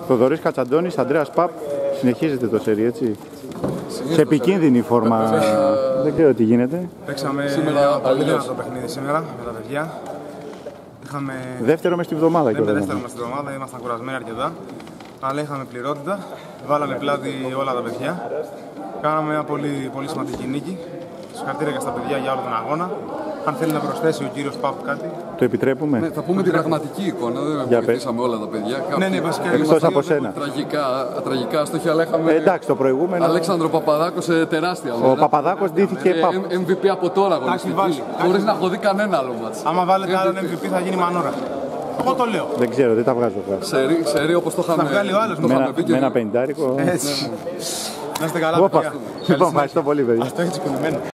Θοδωρής Κατσαντώνης, Ανδρέας Παπ, συνεχίζεται το σερί, έτσι. Σε επικίνδυνη φόρμα, δεν ξέρω τι γίνεται. Παίξαμε σήμερα πολύ δυνατό παιχνίδι σήμερα με τα παιδιά. Είχαμε... Δεύτερο μες τη βδομάδα και δεύτερο μες τη βδομάδα, ήμασταν κουρασμένοι αρκετά. Αλλά είχαμε πληρότητα, βάλαμε πλάτη όλα τα παιδιά. Κάναμε μια πολύ σημαντική νίκη. Συγχαρητήρια και στα παιδιά για όλο τον αγώνα. Αν θέλει να προσθέσει ο κύριος Παπ κάτι. Το επιτρέπουμε. Ναι, θα πούμε την πραγματική εικόνα. Δεν βοηθήσαμε όλα τα παιδιά. Ναι, βασικά. Εκτός από σένα. Τραγικά στόχια, αλλά είχαμε. Εντάξει, το προηγούμενο. Αλέξανδρο Παπαδάκο σε τεράστια μέρα. Ο Παπαδάκος ντύθηκε MVP από τώρα αγωνιστική. Χωρίς να έχω δει κανένα άλλο μάτς. Άμα βάλετε άλλον MVP θα γίνει μανούρα. Εγώ το λέω. Δεν ξέρω, δεν τα βγάζω. Σερί όπως το είχαμε πει. Με ένα πεντάρικο. Έτσι. Να είστε καλά. Λοιπόν, ευχαριστώ πολύ, παιδιά. Αυτό έχει τσικωνημένο.